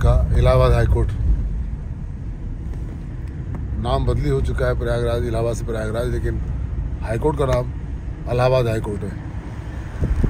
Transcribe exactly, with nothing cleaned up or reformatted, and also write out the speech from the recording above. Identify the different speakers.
Speaker 1: का Allahabad high court. नाम बदली हो चुका है प्रयागराज, इलाहाबाद से प्रयागराज, लेकिन हाई कोर्ट का नाम इलाहाबाद हाई कोर्ट है।